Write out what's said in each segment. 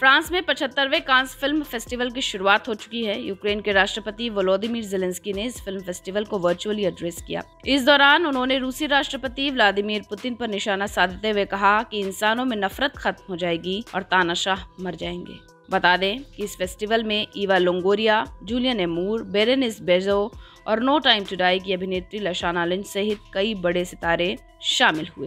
France में 75वें Cannes film festival की शुरुआत हो चुकी है। यूक्रेन के राष्ट्रपति वोलोदिमीर ज़ेलेंस्की ने इस फिल्म फेस्टिवल को वर्चुअली एड्रेस किया। इस दौरान उन्होंने रूसी राष्ट्रपति व्लादिमीर पुतिन पर निशाना साधते हुए कहा कि इंसानों में नफरत खत्म हो जाएगी और तानाशाह मर जाएंगे। बता दें कि इस फेस्टिवल में Eva Longoria, Julianne Moore, Berenice Bejo और नो टाइम टू डाई की अभिनेत्री लशाना लिंच सहित कई बड़े सितारे शामिल हुए।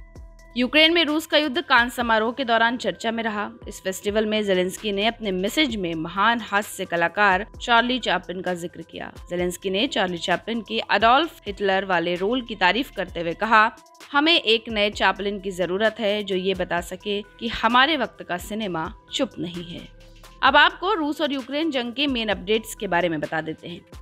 यूक्रेन में रूस का युद्ध कांस समारोह के दौरान चर्चा में रहा। इस फेस्टिवल में ज़ेलेंस्की ने अपने मैसेज में महान हास्य कलाकार चार्ली चैपलिन का जिक्र किया। ज़ेलेंस्की ने चार्ली चैपलिन के अडोल्फ हिटलर वाले रोल की तारीफ करते हुए कहा, हमें एक नए चैपलिन की जरूरत है जो ये बता सके कि हमारे वक्त का सिनेमा चुप नहीं है। अब आपको रूस और यूक्रेन जंग के मेन अपडेट्स के बारे में बता देते हैं।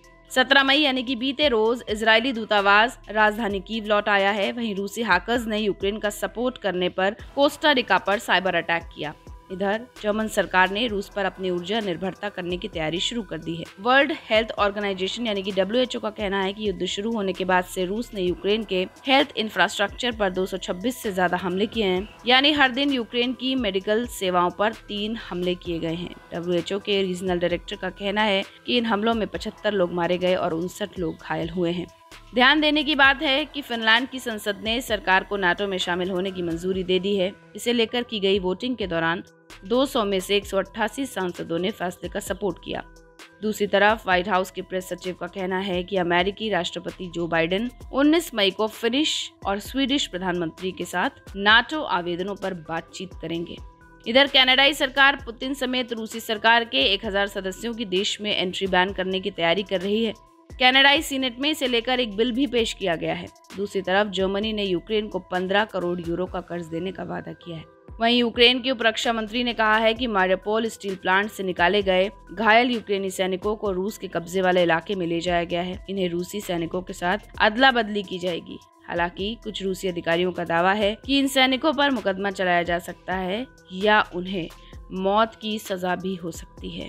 17 मई यानी कि बीते रोज इजरायली दूतावास राजधानी कीव लौट आया है। वहीं रूसी हैकर्स ने यूक्रेन का सपोर्ट करने पर कोस्टा रिका पर साइबर अटैक किया। इधर जर्मन सरकार ने रूस पर अपनी ऊर्जा निर्भरता करने की तैयारी शुरू कर दी है। वर्ल्ड हेल्थ ऑर्गेनाइजेशन यानी कि WHO का कहना है कि युद्ध शुरू होने के बाद से रूस ने यूक्रेन के हेल्थ इंफ्रास्ट्रक्चर पर 226 से ज्यादा हमले किए हैं। यानी हर दिन यूक्रेन की मेडिकल सेवाओं पर 3 हमले किए गए हैं। WHO के रीजनल डायरेक्टर का कहना है कि इन हमलों में 75 लोग मारे गए और 59 लोग घायल हुए हैं। ध्यान देने की बात है कि फिनलैंड की संसद ने सरकार को नाटो में शामिल होने की मंजूरी दे दी है। इसे लेकर की गई वोटिंग के दौरान 200 में से 188 सांसदों ने फैसले का सपोर्ट किया। दूसरी तरफ व्हाइट हाउस के प्रेस सचिव का कहना है कि अमेरिकी राष्ट्रपति जो बाइडेन 19 मई को फिनिश और स्वीडिश प्रधानमंत्री के साथ नाटो आवेदनों पर बातचीत करेंगे। इधर कनाडाई सरकार पुतिन समेत रूसी सरकार के 1000 सदस्यों की देश में एंट्री बैन करने की तैयारी कर रही है। कनाडाई सीनेट में इसे लेकर एक बिल भी पेश किया गया है। दूसरी तरफ जर्मनी ने यूक्रेन को 15 करोड़ यूरो का कर्ज देने का वादा किया है। वहीं यूक्रेन के उपरक्षा मंत्री ने कहा है कि मारियोपोल स्टील प्लांट से निकाले गए घायल यूक्रेनी सैनिकों को रूस के कब्जे वाले इलाके में ले जाया गया है। इन्हें रूसी सैनिकों के साथ अदला बदली की जाएगी। हालांकि कुछ रूसी अधिकारियों का दावा है कि इन सैनिकों पर मुकदमा चलाया जा सकता है या उन्हें मौत की सजा भी हो सकती है।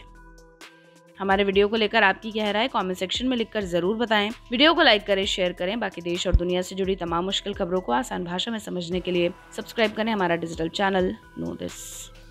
हमारे वीडियो को लेकर आपकी क्या राय है कमेंट सेक्शन में लिखकर जरूर बताएं। वीडियो को लाइक करें, शेयर करें। बाकी देश और दुनिया से जुड़ी तमाम मुश्किल खबरों को आसान भाषा में समझने के लिए सब्सक्राइब करें हमारा डिजिटल चैनल नो दिस।